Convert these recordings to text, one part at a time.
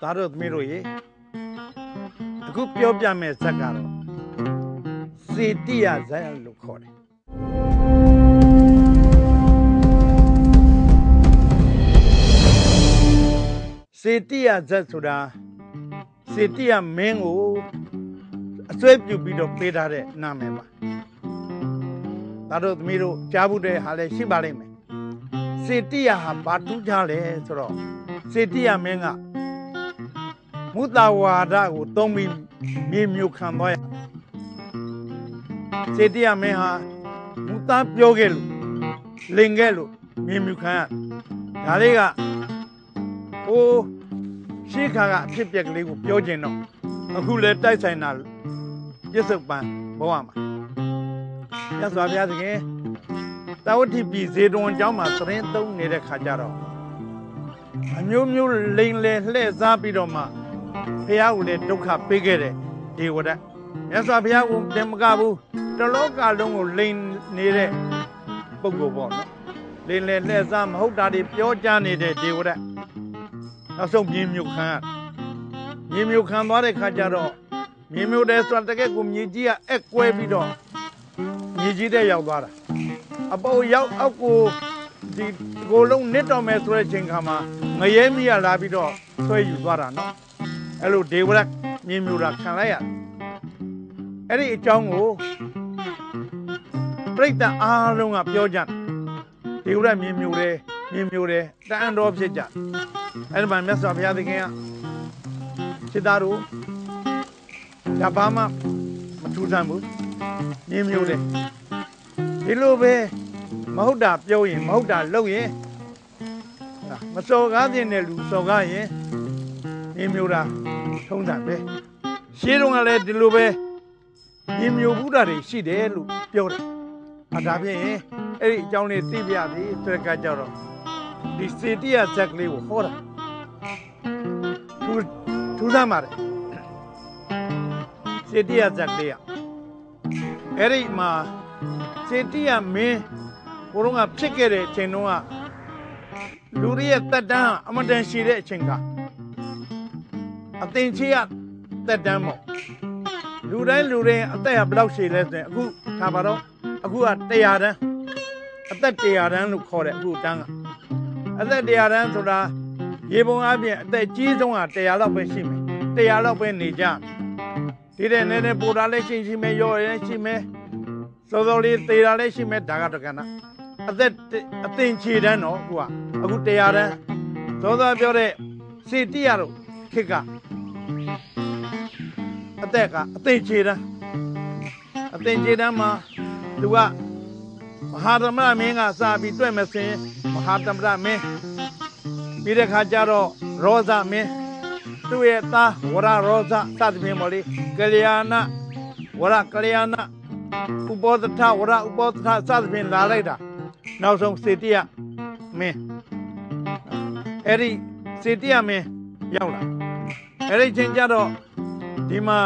다른 미로이 그 뼈뺨에 작가로 세티야 자연로 거래 세티야 자수라 세티야 맹고 쇠뷰비도 빼다래 나매봐 다른 미로 자부대 할래 시발이매 세티야 바투자래 서로 세티야 맹아 무다와다고 동미 미묘한 거야 세티야 맹아 무다 뼈게로 링게로 미묘한 다리가 오 시카가ဖြစ်ပျက်ကလေးကို ပြောခြင်းတော့အခုလဲတိုက်ဆိုင်တာပြစ္ဆုတ်ပန်ဘဝမှာမြတ်စွာဘုရားသခင်တာဝတိပြည်ဇေတဝန်ကျောင်းမှာသတင်းသုံးနေတဲ့ခါကျတော့အမျိုးမျိုးလိန်လေလှည့်စားပြီးတော့မှဘုရားကိုလည်းဒုက္ခပေးခဲ့တဲ့ဒီဝဒမြတ်စွာဘုရားကိုတင်မကဘူးတလောကလုံးကိုလိန်နေတဲ့ပုဂ္ဂိုလ်ပေါ့နော်လိန်လေလှည့်စားမဟုတ်တာတွေပြောကြားနေတဲ့ဒီဝဒနောက်ဆုံးမြေမြုပ်ခံမြေမြုပ်ခံသွားတဲ့ခါကျတော့မြေမြုပ်တဲ့ဆိုတာတကယ်ကိုမြေကြီးကအက်ကွဲပြီးတော့မြေကြီးတဲ့ရောက်သွားတာအပေါ်ရောက်အောက်ကိုဒီကိုလုံးနစ်တော်မယ်ဆိုတဲ့အချိန်ခါမှာငရဲမီးရလာပြီးတော့ဆွဲယူသွားတာနော်အဲ့လိုဒေဝရမြေမြုပ်တာခံလိုက်ရအဲ့ဒီအကြောင်းကိုပြိတ္တအားလုံးကပြောကြဒေဝရမြေမြုပ်တယ်မြေမြုပ်တယ်တန်တော်ဖြစ်ကြအဲ့ဒီမှာမြတ်စွာဘုရားသခင်ကစိတ္တတို့ဒါဘာမှမထူးဆန်းဘူးမြေမြုပ်တယ်ဒီလိုပဲမဟုတ်တာပြောရင်မဟုတ်တာလုပ်ရင်မစော်ကားတဲ့လူစော်ကားရင်မြေမြုပ်တာထုံးတာပဲရှင်းတော့ကလည်းဒီလိုပဲမြေမြုပ်ဘူးတာတွေရှိတယ်လို့ပြောတယ်ဒါဖြင့်အဲ့ဒီအကြောင်းလေးသိပြသည်ဆိုတဲ့ကကြတော့ဒီစေတိယဇက်ကလေးကိုဟောတာထူးဆန်းပါတယ်စေတိယဇက်ကလေးအဲ့ဒီမှာစေတိယမင်းဘုရုံးကဖြစ်ခဲ့တဲ့အချိန်တုန်းကလူတွေရဲ့တက်တန်းအမတန်ရှိတဲ့အချိန်ကအသင်္ချေရတက်တန်းပေါ့လူတိုင်းအသက်ကဘယ်လောက်ရှိလဲဆိုရင်အခုထားပါတော့အခုက100တန်းအသက်100တန်းလို့ခေါ်တယ်အခုတန်းကအသက်100တန်းဆိုတာရေပုံအပြင်အသက်ကြီးဆုံးက100လောက်ပဲရှိမယ်100လောက်ပဲနေကြဒီတဲ့နည်းနည်းပိုတာလည်းရှိမယ်ရောလည်းရှိမယ်စောစောလေးသေးတာလည်းရှိမယ်ဒါကတော့ကဏ္ဍအသင်္ချေတန်းတော့အခု100တန်းစောစောပြောတဲ့စေတိရတို့ခေတ်ကအသက်ကအသင်္ချေတန်းမှာသူကမဟာသမရမင်းကစပြီးတွေ့မယ်ဆိုရင်မဟာသမရမင်းပြီးတဲ့ခါကျတော့ရောဇမင်းသူ့ရဲ့သားဝရရောဇစသဖြင့်ပေါ့လေကလျာဏဝရကလျာဏဥပောသထဝရဥပောသထစသဖြင့်လာလိုက်တာနောက်ဆုံးစေတိယမင်းအဲ့ဒီစေတိယမင်းရောက်လာအဲ့ဒီချိန်ကျတော့ဒီမှာ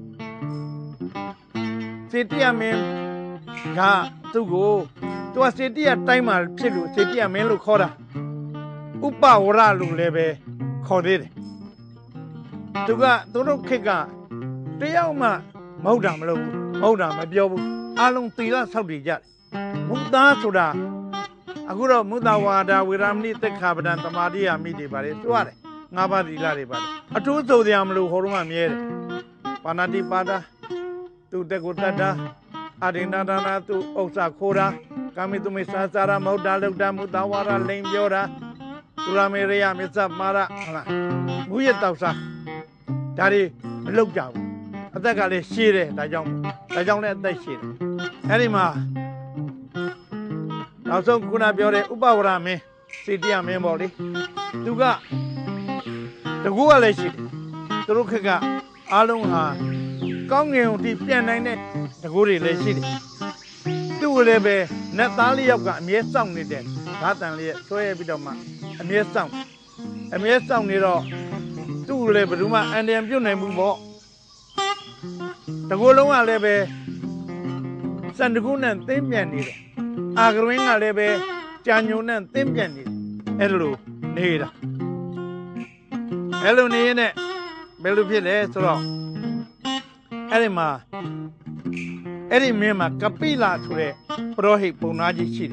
စေတိယမင်းကသူ့ကိုသူကစေတိယတိုင်းမှာဖြစ်လို့စေတိယမင်းလို့ခေါ်တာဥပဝရလို့လည်းပဲခေါ်သေးတယ်သူတို့ခေတ်ကတယောက်မှမဟုတ်တာမလုပ်ဘူးမဟုတ်တာမပြောဘူးအလုံးသီလဆောက်တည်ကြတယ်မုသားဆိုတာအခုတော့မုသဝါဒဝေရမဏိသက်ခာပဒံသမာဓိယာမိတွေပါတယ်တွားတယ်၅ပါးသီလတွေပါတယ်အထူးဆိုစရာမလိုဟောတော့မှမြဲတယ်ပါဏာတိပါဒသူတက်ကိုတတ်တာအရိဏဒါနာသူဥစ္စာခိုးတာကာမိတုမိစာစာရမဟုတ်တာလောက်တာမုသဝါဒလိန်ပြောတာသူရမေရိယမစ္ဆမာရဟုတ်လားမူရတောက်စားဒါတွေမလုပ်ကြဘူးအသက်ကလည်းရှည်တယ်ဒါကြောင့်လည်းအသက်ရှည်တယ်အဲ့ဒီမှာနောက်ဆုံးခုနပြောတဲ့ဥပဝရမင်းစေတိယမင်းပေါ့လေသူကတကူကလည်းရှိတယ်သူတို့ခက်ကအားလုံးဟာကောင်းငင်ုံထိပြန်နိုင်တဲ့တကူတွေလည်းရှိတယ်သူ့ကိုလည်းပဲနတ်သားလေးယောက်ကအမြဲစောင့်နေတဲ့ဓာတန်လေးဆွဲပြီးတော့မှအမြဲစောင့်နေတော့သူ့ကိုလည်းဘယ်သူမှအန်တရံပြုတ်နိုင်မှုပေါ့တကူလုံးကလည်းပဲစံတကူနဲ့သင်းပြန်နေတယ်အာဂရင်းကလည်းပဲကြာညုံနဲ့သင်းပြန်နေတယ်အဲ့လိုနေတာ Hello, Nene. Belupile, so. Elima. Eri Mima, Capilla today. Prohi Punaji Chile.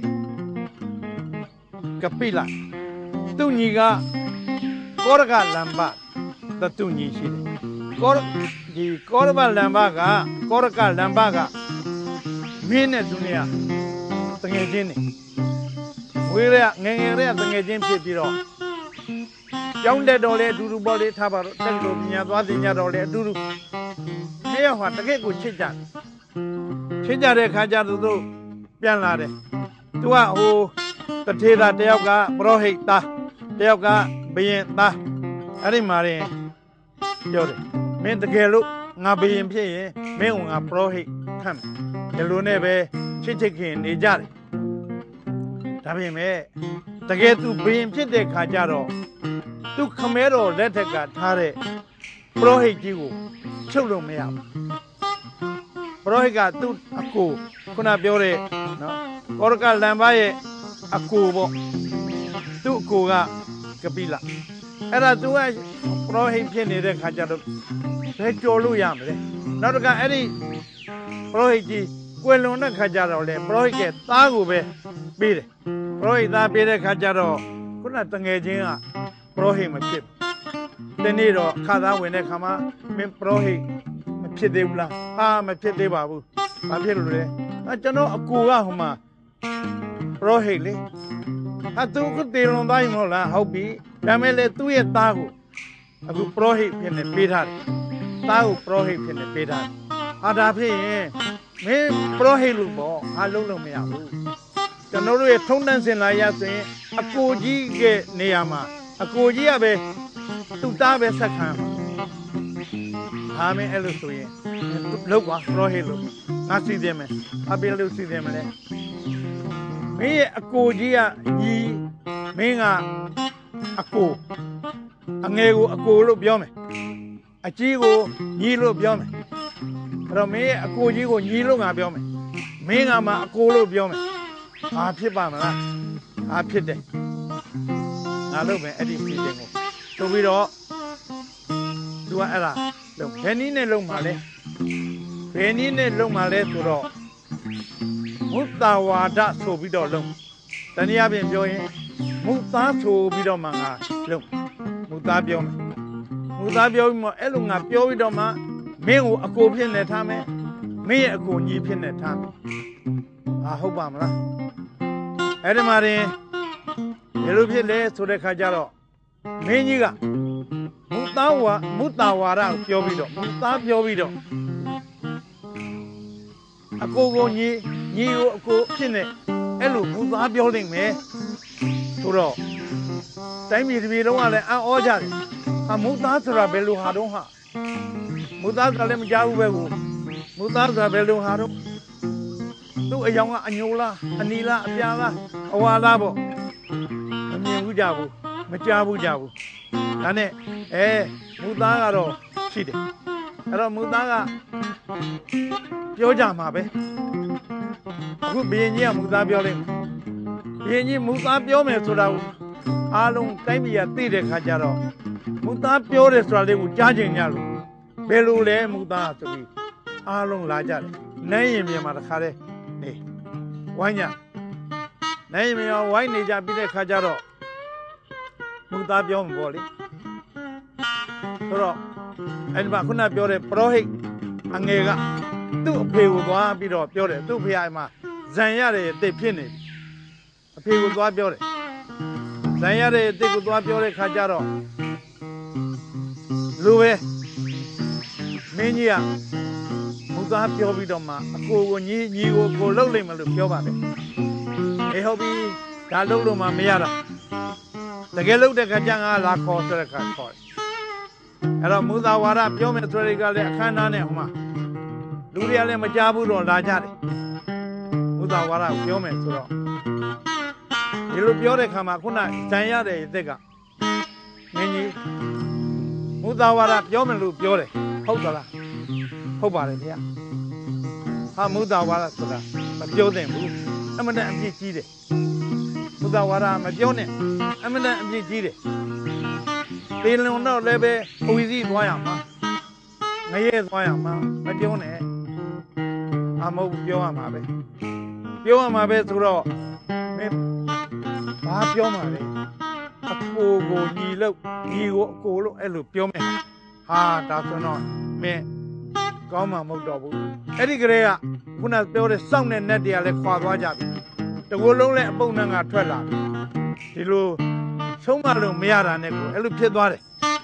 Capilla. Tuniga. Corga Lamba. The Tuni Chile. The Corba Lambaga. Corga Lambaga. Mine Dunia. Tangajini. We are Nangere Tangajin Piro. Young dead all do body tabar, tell me what in your all do. Here, what the gate would chitja. Chitja Kaja to do. Pianade. To our who the Tida Deoga, Brohita, Deoga, being da. Arimari. Yori. Meant the Gelu, Nabi and Pie, Meunga Brohi, come. The Lunebe, Chichikin, Nijari. Tabime. The gate to bring Chite Kajaro. Tu Camero Letega Tare Prohigiu Children me up. Prohiga tu Aku Kuna Biore Orga Lambaye Akubo Tu Kuga Kabila Era tu Prohi Penny de Kajaro Rejolu Yamre Notaga Eddie Prohigi Queluna Kajaro Prohige Tagube Bide Prohida Bide Kajaro Kuna Tangajina Prohim a chip. The Nido, Kada Winekama, Min Prohi, Chidibla, Machedibabu, Mapilre, I don't know a Kuahuma. Prohili. I took the Londaimola, Hobi, Yamele Tuya Tagu. I could prohib in the Pita. Tagu prohib in the Pita. Adapi, me Prohilubo, Halulumiabu. The Noru Tondans in Layasi, a Koji get Niama. A Koja be to Dabe Sakam. Hame Elusui, look what Rohilu. I see them, I be able to see them. Me a Koja ye, Minga a co. A nego a colo biome. A chigo, yellow biome. Rome a Kojigo, yellow biome. Minga ma a colo biome. I pipama, I pity. I love it, Eddie Season. So we all do a la. Look, Penny and Lomale. Penny and Lomale to all. Mutawada so we don't know. Then you have enjoying Muta to Bidomanga. Look, Mutabium. Mutabium, Elunga, Pioidoma, Mew a copian at time, me a go nipin at time. I hope I'm right. Edamari. Elupile to the Kajaro. Meniga Mutawara, Piovido, Muta Piovido. A go ye, you go chine, Elu, Muta building me. Turo. Time is we don't want to order. A Mutasra Belu Hadoha. Mutakalem Jawu, Mutasra Belu Hado. Do a young Anula, Anila, Piala, Awalabo. Jabu, Majabu Jabu. Ane, Mudagaro, Chide. Hello, Mudaga. Pioja Mabe. Good being here, Mudabiolim. Being Mudabiome to the Alum Tamia Tide Kajaro. Mudabio Australia with judging Yalu. Belule Muda to be Alum Lajar. Name Yamakare. Wanya. Name your wine Jabide Kajaro. Mutabiom Boli. And Bakuna Biore Prohi Angega. Two people go Biro Biore, two Piama. Zanyare, they pin it. A people go Biore. Zanyare, they go Biore Kajaro. Lue Mania Mutapio Vidoma, a cool you will go lowly Malupiova. A hobby, Daluma Miara. The Gelu de Kajanga la Costa Court. Era Mudawara, Piometri Kananema. Luria Majabu or Lajari. Mudawara, Piometro. Ilupiore Kamakuna, Tanyade, Dega. Many Mudawara, Piomelu Piore, Hopala. Hopala here. How Mudawara to that, but Joden, I'm an empty Mudawara, Majone, I'm an empty တေလွန်တော့လည်းပဲအဝီစီသွားရမှာငရဲသွားရမှာမပြောနဲ့အမဟုတ်ပြောရမှာပဲပြောရမှာပဲဆိုတော့မင်းဘာပြောမှာလဲအကိုကိုညီလို့ညီကိုအကိုလို့အဲ့လိုပြောမယ်ဟာဒါဆိုတော့မင်းကောင်းမှာမဟုတ်တော့ဘူးအဲ့ဒီကလေးကခုနပြောတဲ့စောင့်တဲ့နက်တွေကလည်းခွာသွားကြပြီတကူလုံးလည်းအပုပ်နဲ့ငါထွက်လာပြီဒီလိုဆုံးမလို့မရတာနဲ့ကိုအဲ့လိုဖြစ်သွားတယ်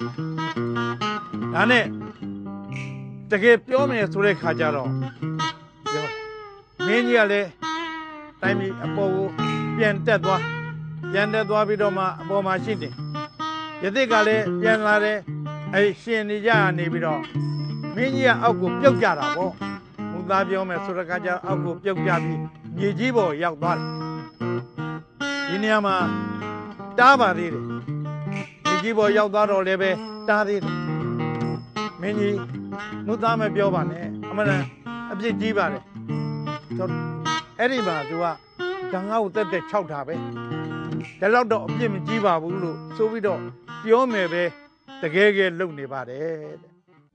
ဒါနဲ့တကယ်ပြောမယ်ဆိုတဲ့ခါကျတော့ပြောမင်းကြီးကလည်းတိုင်းပြည်အပေါ်ကိုပြန်တက်သွားပြီးတော့မှအပေါ်မှာရှိတယ်ယသိကလည်းပြန်လာတယ်အဲ့ရှင်နေကြနေပြီးတော့မင်းကြီးကအောက်ကိုပြုတ်ကြတာပေါ့မူသားပြောမယ်ဆိုတဲ့ခါကျအောက်ကိုပြုတ်ကြပြီးမြေကြီးပေါ်ရောက်သွားတယ်ဒီနေရာမှာတားပါသေးတယ်မြေကြီးပေါ်ရောက်သွားတော့လည်းပဲတားသေးတယ်မင်းကြီးမူသားမပြောပါနဲ့အမှန်တန်အပြစ်ကြီးပါတယ်အဲ့ဒီမှာသူကဓာငါ့ကိုတက်တက်၆တာပဲဒါတော့အပြစ်မကြီးပါဘူးလို့ဆိုပြီးတော့ပြောမယ်ပဲတကယ်ကဲလုံနေပါတယ်တဲ့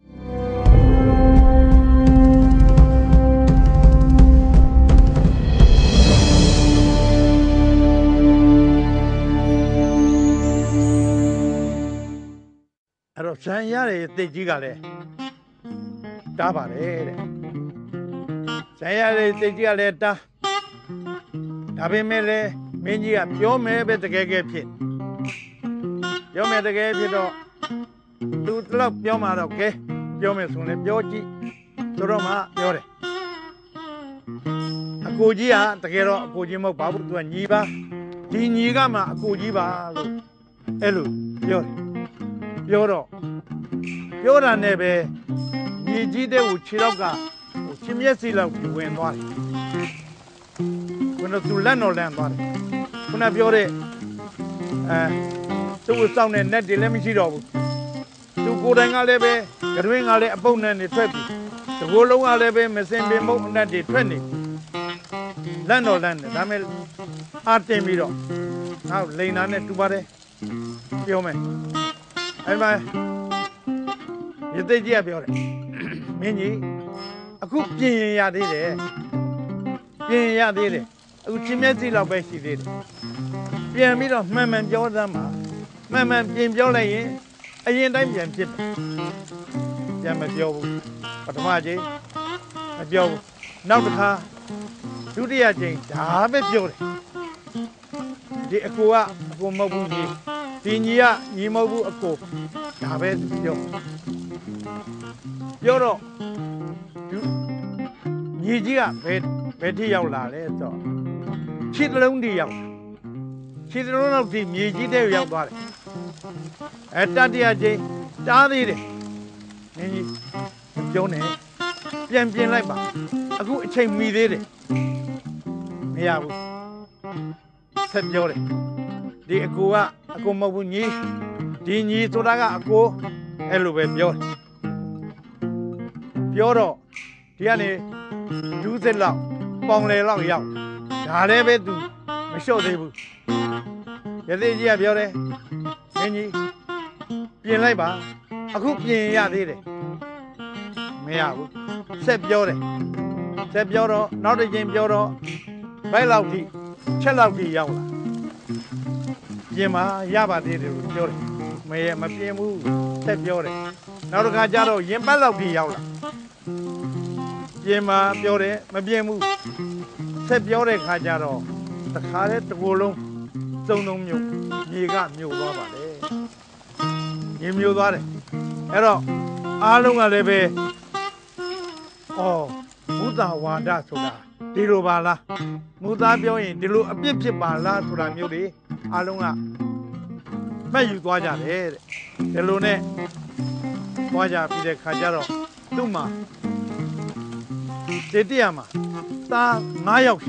အဲ့တော့ဇန်ရရဲ့တိတ်ကြီးကလည်းတားပါတယ်တဲ့ဇန်ရရဲ့တိတ်ကြီးကလည်းတားဒါပေမဲ့လည်းမင်းကြီးကပြောမယ်ပဲတကယ်ကဲဖြစ်ပြောမယ်တကယ်ဖြစ်တော့သူတလောက်ပြောမှတော့ကဲပြောမယ်ဆိုရင်ပြောကြည့်ဆိုတော့မှပြောတယ်အကိုကြီးကတကယ်တော့အကိုကြီးမဟုတ်ပါဘူးသူကညီပါဒီညီကမှအကိုကြီးပါလို့အဲ့လိုပြောတယ်ပြောတော့ပြောတာနဲ့ပဲညီကြီးတဲ့ကိုခြေတော့ကချင်းမျက်စိလောက်ဝင်သွားတယ်ခုနသူလက်တော်လန့်သွားတယ်ခုနပြောတဲ့သူ့ကိုစောင့်တဲ့နက်တွေလည်းမရှိတော့ဘူးသူကိုယ်တိုင်ကလည်းပဲကတွင်းကလည်းအပုပ်နဲ့နေထွက်ပြီးတကိုယ်လုံးကလည်းပဲမစင်ပင်မုတ်အနက်တွေထွက်နေလန့်တော်လန့်တယ်ဒါမဲ့အာတင်ပြီးတော့နောက်လိန်နာနဲ့တူပါတယ်ပြောမယ်အဲ့မှာရသိကြီးကပြောတယ်မင်းကြီးအခုပြင်ရသေးတယ်အခုချင်းမျက်စိလောက်ပဲရှိသေးတယ်ပြန်ပြီးတော့မှန်မှန်ပြောသမ်းပါမှန်မှန်ပြင်ပြောလိုက်ရင်အရင်တိုင်းပြန်ဖြစ်တယ်ပြန်မပြောဘူးပထမချိန်မပြောဘူးနောက်တစ်ခါဒုတိယချိန်ဒါပဲပြောတယ်ဒီအကိုကအကိုမဟုတ်ဘူးဒီညီကညီမဟုတ်ဘူးအကိုဒါပဲပြောတော့ညီကြီးကဘယ်ထိရောက်လာလဲဆိုတော့ခြေလုံးထိရောက်ခြေလုံးတော့ဒီမြေကြီးတဲ့ရောက်သွားတယ်တတိယချိန်တားသေးတယ်နင်းကြီးပြောနေပြန်ပြင်လိုက်ပါအခုအချိန်မီသေးတယ်မရဘူးဆက်ပြောတယ်ဒီအကိုကအကိုမဟုတ်ဘူးညီဒီညီဆိုတာကအကိုအဲ့လိုပဲပြောတယ်ပြောတော့ဒီကနေဒူးစစ်လောက်ပေါင်လေလောက်ရောက်ဒါလည်းပဲသူမလျှော့သေးဘူးရသေးကြီးကပြောတယ်မင်းကြီးပြင်လိုက်ပါအခုပြင်ရသေးတယ်မရဘူးဆက်ပြောတယ်ဆက်ပြောတော့နောက်တစ်ချိန်ပြောတော့ဘယ်လောက်ထိချက်လောက်ထိရောက်လာပြင်မှာရပါသေးတယ်လို့ပြောတယ်မပြင်ဘူးဆက်ပြောတယ်နောက်တစ်ခါကျတော့ရင်ပတ်လောက်ထိရောက်လာပြင်မှာပြောတယ်မပြင်ဘူးဆက်ပြောတဲ့ခါကျတော့တခါတည်းတစ်ကိုယ်လုံးစုံမျိုးမြေကမြို့သွားပါတယ်မြေမြို့သွားတယ်အဲ့တော့အားလုံးကလည်းပဲဘုဒ္ဓဝါဒဆိုတာဒီလိုပါလားမူသားပြောရင်ဒီလိုအပြစ်ဖြစ်ပါလားဆိုတာမျိုးတွေအားလုံးကမှတ်ယူသွားကြတယ်တဲ့ဒီလိုနဲ့သွားကြပြီးတဲ့ခါကျတော့သူ့မှာတေတရမှာသား9ယောက်ရှိ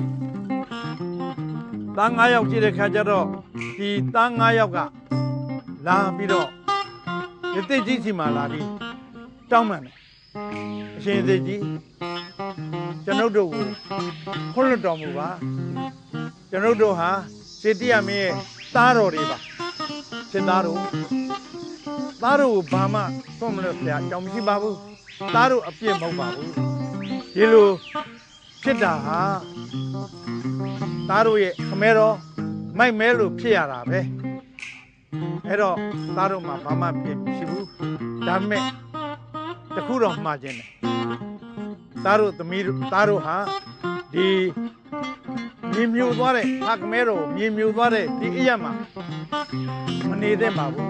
သား9ယောက်ရှိတဲ့ခါကျတော့ဒီသား9ယောက်ကလာပြီးတော့ရတိကြီးစီမှာလာပြီးတောင်းပန်တယ်အရှင်သေကြီးကျွန်ုပ်တို့ကိုခွင့်လွှတ်တော်မူပါကျွန်ုပ်တို့ဟာစေတိယမင်းရဲ့သားတော်တွေပါစစ်သားတို့သားတို့ဘာမှဆုံးမလို့ဆရာအကြောင်းမရှိပါဘူးသားတို့အပြစ်မဟုတ်ပါဘူးဒီလိုဖြစ်တာဟာသားတို့ရဲ့ခမဲတော်မိုက်မဲလို့ဖြစ်ရတာပဲအဲ့တော့သားတို့မှာဘာမှပြင်မရှိဘူးဒါပေမဲ့တခုတော့မှားခြင်းတယ်သားတို့သမီးတို့သားတို့ဟာဒီမြေမြူသွားတဲ့ခမဲတော်မြေမြူသွားတဲ့ဒီအရက်မှာမနေသင့်ပါဘူး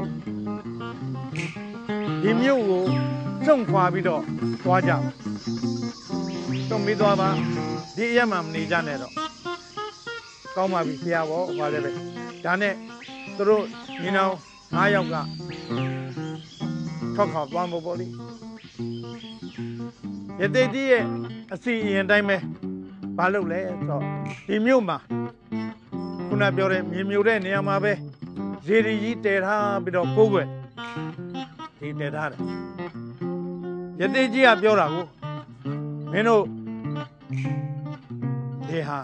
ဒီမြို့ကိုစွန့်ခွာပြီးတော့သွားကြစွန့်ပြီးသွားပါဒီအရက်မှာမနေကြနဲ့တော့ကောင်းပါပြီဆရာဘောဘာလဲပဲဒါနဲ့သူတို့ညီနောင်9 ယောက်ကထွက်ခွာသွားမှာပေါ့လေရသေးကြီးရဲ့အစီအရင်တိုင်းပဲဘာလုပ်လဲဆိုတော့ဒီမြို့မှာခုနပြောတဲ့မြေမြူတဲ့နေရာမှာပဲဇေဒီကြီးတည်ထားပြီးတော့ကိုးကွယ်ဒီတည်ထားတယ်ရသေးကြီးကပြောတာကိုမင်းတို့ဒီဟာ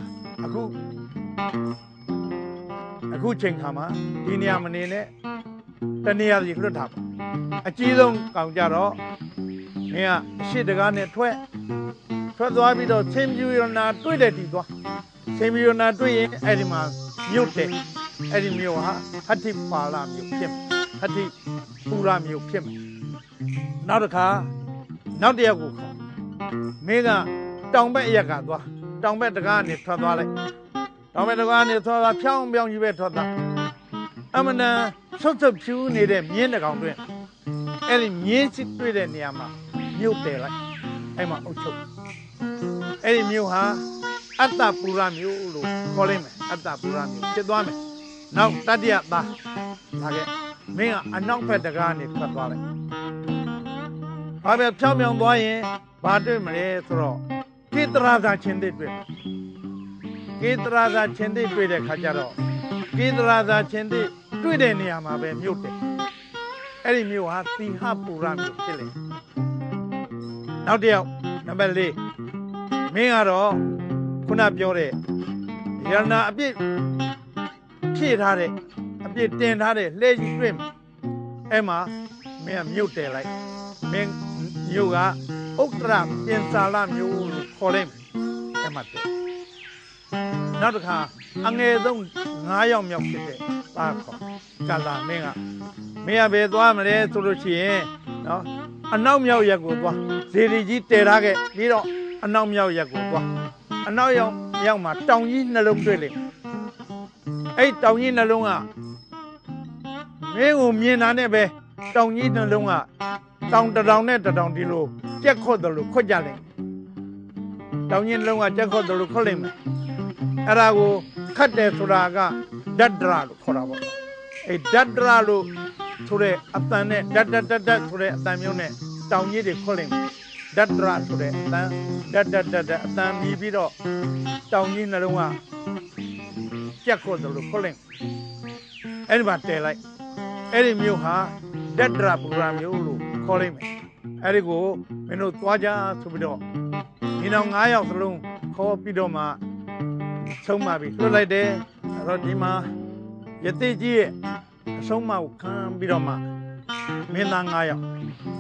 အခုချိန်ခါမှာဒီနေရာမနေနဲ့တနေရာစီလွတ်တာပေါ့အကြီးဆုံးကောင်ကြတော့မင်းကအရှိတကားနဲ့ထွက်သွားပြီးတော့ဆင်ပြူရနာတွေ့တဲ့တီသွားဆင်ပြူရနာတွေ့ရင်အဲ့ဒီမှာမြုပ်တယ်အဲ့ဒီမြို့ဟာဟတ္တိပါဠမြို့ဖြစ်မယ်ဟတ္တိပူရမြို့ဖြစ်မယ်နောက်တစ်ခါနောက်တစ်ယောက်ကိုခေါ်မင်းကတောင်ဘက်အရက်ကသွားတောင်ဘက်တကားကနေထွက်သွားလိုက်တောင်ဘက်တကားကနေထွက်သွားဖြောင်းပြောင်းကြီးပဲထွက်သွားအမနာဆွတ်ဖြူနေတဲ့မြင်းတကောင်တွင်အဲ့ဒီမြင်းစစ်တွေ့တဲ့နေရာမှာမြုပ်တယ်လိုက်အဲ့မှာအုပ်ချုပ်အဲ့ဒီမြို့ဟာအတ္တပူရမြို့လို့ခေါ်လိုက်မယ်အတ္တပူရမြို့ဖြစ်သွားမယ်နောက်တတိယသားဒါကမင်းကအနောက်ဘက်တကားနေထွက်သွားလိုက်ဘာပဲဖြောင်းပြောင်းသွားရင်ဘာတွေ့မလဲဆိုတော့ကိတရာသာချင်းတွေတွေ့ကိတရာသာချင်းတွေတွေ့တဲ့ခါကျတော့ကိတရာသာချင်းတွေတွေ့တဲ့နေရာမှာပဲမြို့တယ်အဲ့ဒီမြို့ဟာသီဟပူရမြို့ဖြစ်လေနောက်တစ်ယောက်နံပါတ်4မင်းကတော့ခုနပြောတဲ့ရဏအပြစ်ဖြည့်ထားတဲ့အပြစ်တင်ထားတဲ့လှဲကြီးတွေ့မှာအဲ့မှာမင်းကမြုပ်တယ်လိုက်မင်းမြို့ကဥတ္တရပြင်စာလမြို့လို့ခေါ်လိုက်မယ်အဲ့မှာတယ်နောက်တစ်ခါအငယ်ဆုံး9 ယောက်မြောက်ဖြစ်တဲ့သားခေါ်ကာလာမင်းကပဲသွားမလဲဆိုလို့ရှိရင်နော်အနောက်မြောက်ရက်ကိုသွားဇေဒီကြီးတည်ထားခဲ့ပြီးတော့အနောက်မြောက်ရက်ကိုသွားအနောက်ရောက်မှာတောင်ကြီးနှလုံးတွေ့လိမ့်အဲ့တောင်ကြီးနှလုံးကမင်းကိုမြင်တာနဲ့ပဲတောင်ကြီးနှလုံးကတောင်တစ်တောင်နဲ့တစ်တောင်ဒီလိုကြက်ခွတ်တယ်လို့ခွတ်ကြလိမ့်တောင်ကြီးနှလုံးကကြက်ခွတ်တယ်လို့ခွတ်လိမ့်မယ်အဲ့ဒါကိုခတ်တယ်ဆိုတာကဓာတ်ဒရာလို့ခေါ်တာပေါ့အဲ့ဓာတ်ဒရာလို့ဆိုတဲ့အတန်နဲ့ဓာတ်ဆိုတဲ့အတန်မျိုးနဲ့တောင်ကြီးတွေခွတ်လိမ့်မယ်ဓာတ်ဒရာဆိုတဲ့အတန်ဓာတ်အတန်ပြီးတော့တောင်ကြီးနှလုံးကကြက်ခွတ်တယ်လို့ခွတ်လိမ့်အဲ့ဒီမှာတည်လိုက်အဲ့ဒီမျိုးဟာဓာတ်ဒရာပူရာမျိုးလို့ခေါ်လိမ့်မယ်အဲ့ဒီကိုမင်းတို့သွားကြဆိုပြီးတော့ညီနောင်9 ယောက်စလုံးခေါ်ပြီးတော့မှဆုံးမပြီးလွှတ်လိုက်တယ်အဲ့တော့ဒီမှာယသိကြီးရဲ့အဆုံးအမကိုခံပြီးတော့မှမင်းသား9 ယောက်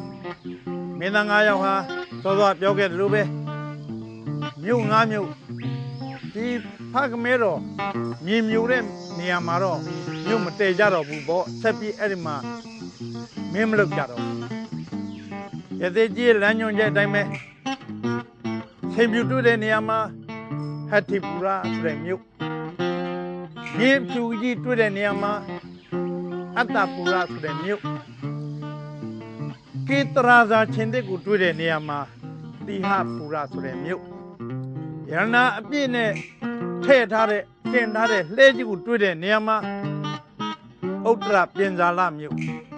ဟာစောစောပြောခဲ့တယ်လို့ပဲမြို့9 မြို့ဒီဖကမဲတော့မြေမြူတဲ့နေရာမှာတော့မြို့မတည်ကြတော့ဘူးပေါ့ဆက်ပြီးအဲ့ဒီမှာမင်းမလုပ်ကြတော့ရသေးကြီးလမ်းညွှန်ချက်အတိုင်းပဲချိန်ပြူတွေ့တဲ့နေရာမှာဟတ္တိပူရဆိုတဲ့မြို့မြေဖြူကြီးတွေ့တဲ့နေရာမှာအတ္တပူရဆိုတဲ့မြို့ကိတရာဇာချင်းတဲ့ကိုတွေ့တဲ့နေရာမှာသီဟပူရဆိုတဲ့မြို့ရဏအပြည့်နဲ့ထည့်ထားတဲ့တင်ထားတဲ့လှဲကြီးကိုတွေ့တဲ့နေရာမှာဥတ္တရပြင်စာလမြို့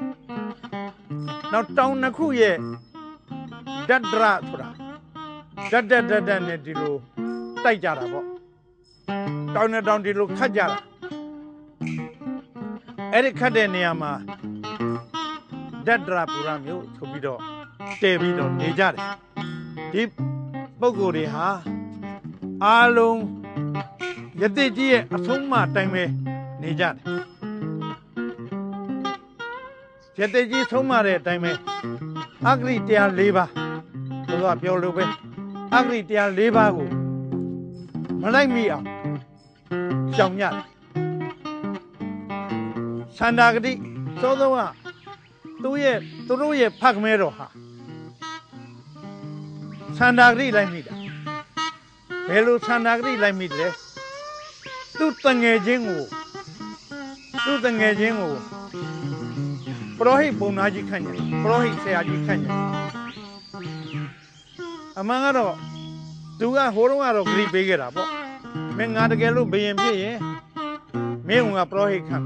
နောက်တောင်နှစ်ခုရဲ့ဓာတ်ဒရာဆိုတာဓာတ်နဲ့ဒီလိုတိုက်ကြတာပေါ့တောင်နဲ့တောင်ဒီလိုခတ်ကြတာအဲ့ဒီခတ်တဲ့နေရာမှာဓာတ်ဒရာပူရမျိုးဆိုပြီးတော့တည်ပြီးတော့နေကြတယ်ဒီပုဂ္ဂိုလ်တွေဟာအားလုံးယသိကြီးရဲ့အဆုံးအမတိုင်းပဲနေကြတယ် Jete ji somare time agri tia leba soပြောလို့ပဲagri tia leba ကိုမလိုက်မိအောင်ရှောင်ညစန္ဒာဂတိစောစောကသူတို့ရဲ့ဖတ်မဲတော်ဟာစန္ဒာဂတိလိုက်မိတာဘယ်လိုစန္ဒာဂတိလိုက်မိတယ်သူတငယ်ချင်းကိုပရောဟိတ်ပုံနာကြီးခန့်ညပရောဟိတ်ဆရာကြီးခန့်ညအမှန်ကတော့သူကဟိုတုန်းကတော့ဂရိပေးခဲ့တာပေါ့မင်းငါတကယ်လို့ဘယင်ဖြစ်ရင်မင်းကပရောဟိတ်ခန့်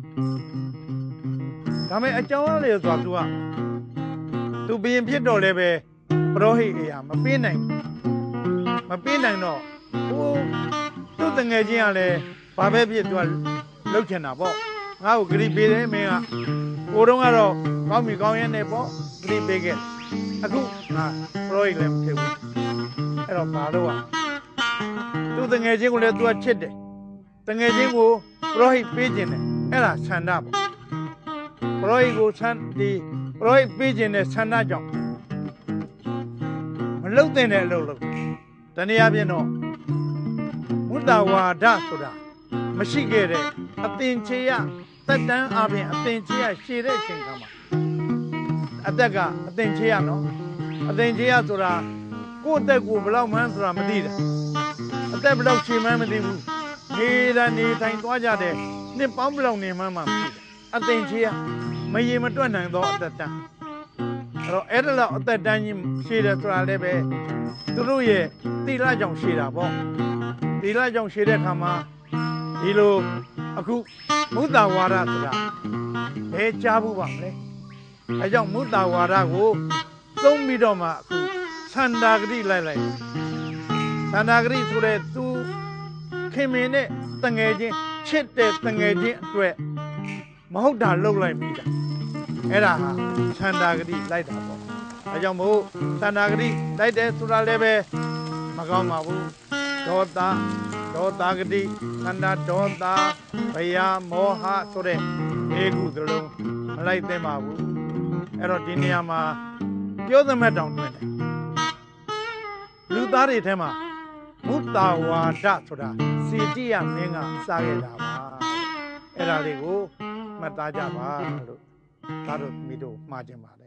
ဒါပေမဲ့အကြောင်းအရာဆိုတာသူဘယင်ဖြစ်တော့လည်းပဲပရောဟိတ်အရာမပေးနိုင်တော့ဟိုသူ့တငယ်ချင်းကလည်းဘာပဲဖြစ်သူကလှုပ်ချင်တာပေါ့ငါ့ကိုဂရိပေးတယ်မင်းကဟိုတုန်းကတော့ကောင်းပြီကောင်းရဲ့နဲ့ပေါ့ဂရိပေးခဲ့အခုငါပရောဟိတ်လည်းမဖြစ်ဘူးအဲ့တော့ဘာလို့သူ့တငယ်ချင်းကိုလည်းသူကချစ်တယ်တငယ်ချင်းကိုပရောဟိတ်ပေးခြင်းတယ်အဲ့ဒါဆန္ဒပေါ့ပရောဟိတ်ကိုပရောဟိတ်ပေးခြင်းတဲ့ဆန္ဒကြောင့်မလုတ်တဲ့အလုပ်လုပ်တနည်းအားဖြင့်တော့ဝိတ္တဝါဒဆိုတာမရှိခဲ့တဲ့အသင်္ချေယသက်တမ်းအားဖြင့်အသင်္ချေယရှည်တဲ့အချိန်ခါမှာအသက်ကအသင်္ချေယနော်အသင်္ချေယဆိုတာကိုယ့်အသက်ကိုဘယ်လောက်မှန်းဆိုတာမသိတာအသက်ဘယ်လောက်ရှည်မှန်းမသိဘူးနေထိုင်သွားကြတဲ့နှစ်ပေါင်းဘယ်လောက်နေမှန်းမှမသိတာအသင်္ချေယမရေမတွက်နိုင်သောအသက်တမ်းအဲ့ဒါလောက်အသက်တမ်းကြီးရှည်တယ်ဆိုတာလည်းပဲသူတို့ရဲ့သီလကြောင့်ရှည်တာပေါ့သီလကြောင့်ရှည်တဲ့ခါမှာဒီလိုအခုမုဒ္ဒဝါဒဆိုတာဘယ်ကြားဘူးပါမလဲအဲကြောင့်မုဒ္ဒဝါဒကိုသုံးပြီးတော့မှအခုသန္တာဂတိလိုက်သန္တာဂတိဆိုတဲ့သူခင်မင်နဲ့တငယ်ချင်းချစ်တဲ့တငယ်ချင်းအတွက်မဟုတ်တာလုပ်လိုက်မိတာအဲ့ဒါဟာသန္တာဂတိလိုက်တာပေါ့အဲကြောင့်မို့သန္တာဂတိလိုက်တယ်ဆိုတာလည်းပဲမကောင်းပါဘူးဒေါသဂတိသန္တာဒေါသဘယမောဟဆိုတဲ့ဒီခုသလုံးမလိုက်သင့်ပါဘူးအဲ့တော့ဒီနေရာမှာပြောသမတ်တောင်တွင်တယ်လူသားတွေထဲမှာမုတ္တဝါဒဆိုတာစေတိယမင်းကစားခဲ့တာပါအဲ့ဒါလေးကိုမှတ်သားကြပါလို့ဒါတို့မိတို့မှားခြင်းပါတယ်